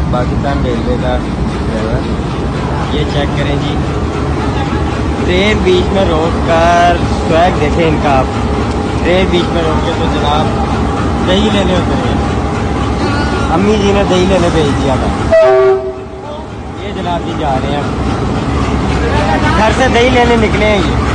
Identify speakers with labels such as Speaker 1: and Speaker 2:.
Speaker 1: Pakistan railway का ड्राइवर। ये चेक करें जी, ट्रेन बीच में रोक कर स्वैग देखें इनका आप। ट्रेन बीच में रोक के तो जनाब दही लेने उतरे, अम्मी जी ने दही लेने भेज दिया था। ये जनाब जी जा रहे हैं, घर से दही लेने निकले हैं ये।